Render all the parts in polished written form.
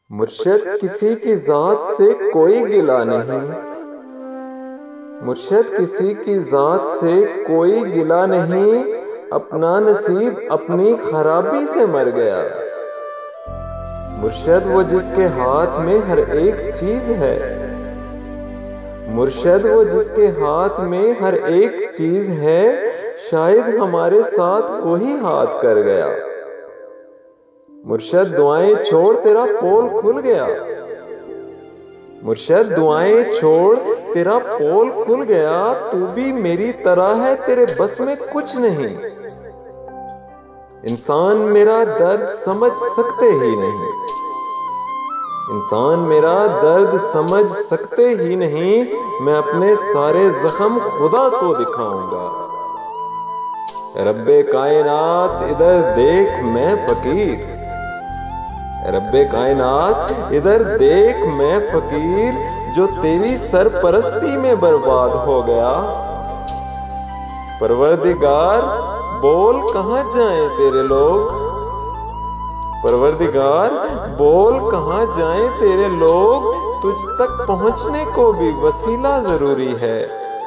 مرشد کسی کی ذات سے کوئی گلہ نہیں، مرشد کسی کی ذات سے کوئی گلہ نہیں، اپنا نصیب اپنی خرابی سے مر گیا۔ مرشد وہ جس کے ہاتھ میں ہر ایک چیز ہے، مرشد وہ جس کے ہاتھ میں ہر ایک چیز ہے، شاید ہمارے ساتھ وہی ہاتھ کر گیا۔ مرشد دعائیں چھوڑ تیرا پول کھل گیا، مرشد دعائیں چھوڑ تیرا پول کھل گیا، تو بھی میری طرح ہے تیرے بس میں کچھ نہیں۔ انسان میرا درد سمجھ سکتے ہی نہیں، انسان میرا درد سمجھ سکتے ہی نہیں، میں اپنے سارے زخم خدا کو دکھاؤں گا۔ رب کائنات ادھر دیکھ میں فقیر، رب کائنات ادھر دیکھ میں فقیر، جو تیری سرپرستی میں برباد ہو گیا۔ پروردگار بول کہاں جائیں تیرے لوگ، پروردگار بول کہاں جائیں تیرے لوگ، تجھ تک پہنچنے کو بھی وسیلہ ضروری ہے۔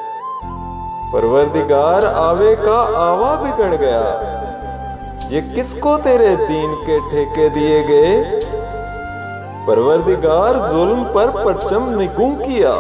پروردگار آوے کا آوا بگڑ گیا، یہ کس کو تیرے دین کے ٹھیکے دیے گئے۔ پروردگار ظلم پر پرچم نگوں کیا،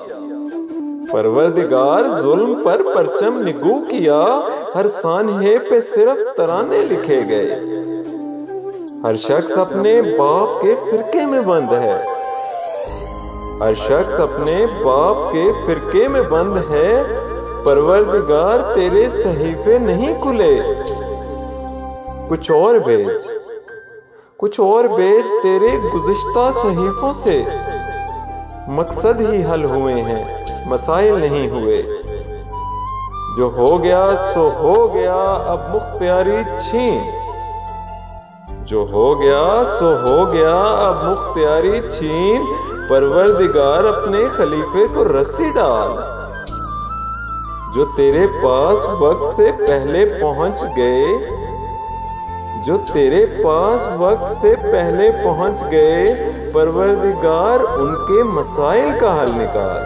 پروردگار ظلم پر پرچم نگوں کیا، ہر سانحے پہ صرف ترانے لکھے گئے۔ ہر شخص اپنے باپ کے فرقے میں بند ہے، ہر شخص اپنے باپ کے فرقے میں بند ہے، پروردگار تیرے صحیفے نہیں کھلے، کچھ اور بھیج، کچھ اور بھیج تیرے گزشتہ صحیفوں سے۔ مقصد ہی حل ہوئے ہیں، مسائل نہیں ہوئے۔ جو ہو گیا سو ہو گیا، اب مختیاری چھین، جو ہو گیا سو ہو گیا، اب مختیاری چھین، پروردگار اپنے خلیفے کو رسی ڈال۔ جو تیرے پاس وقت سے پہلے پہنچ گئے، جو تیرے پاس وقت سے پہلے پہنچ گئے، پروردگار ان کے مسائل کا حل نکال۔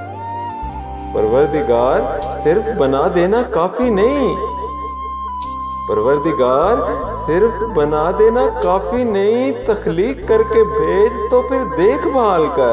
پروردگار صرف بنا دینا کافی نہیں، پروردگار صرف بنا دینا کافی نہیں، تخلیق کر کے بھیج تو پھر دیکھ بھال کر۔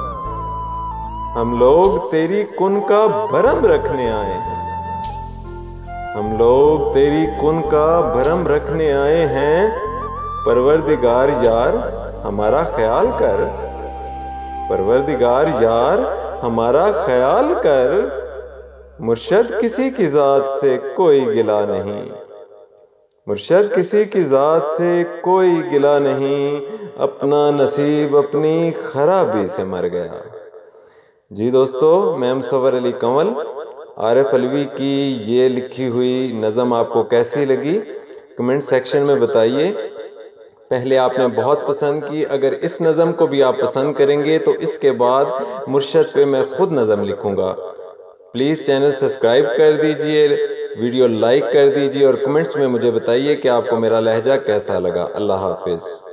ہم لوگ تیری کن کا بھرم رکھنے آئے ہیں، ہم لوگ تیری کن کا بھرم رکھنے آئے ہیں، پروردگار یار ہمارا خیال کر، پروردگار یار ہمارا خیال کر۔ مرشد کسی کی ذات سے کوئی گلہ نہیں، مرشد کسی کی ذات سے کوئی گلہ نہیں، اپنا نصیب اپنی خرابی سے مر گیا۔ جی دوستو، میں مصور علی کنول، عارف علوی کی یہ لکھی ہوئی نظم آپ کو کیسی لگی کمنٹ سیکشن میں بتائیے۔ پہلے آپ نے بہت پسند کی، اگر اس نظم کو بھی آپ پسند کریں گے تو اس کے بعد مرشد پہ میں خود نظم لکھوں گا۔ پلیز چینل سبسکرائب کر دیجئے، ویڈیو لائک کر دیجئے اور کمنٹس میں مجھے بتائیے کہ آپ کو میرا لہجہ کیسا لگا۔ اللہ حافظ۔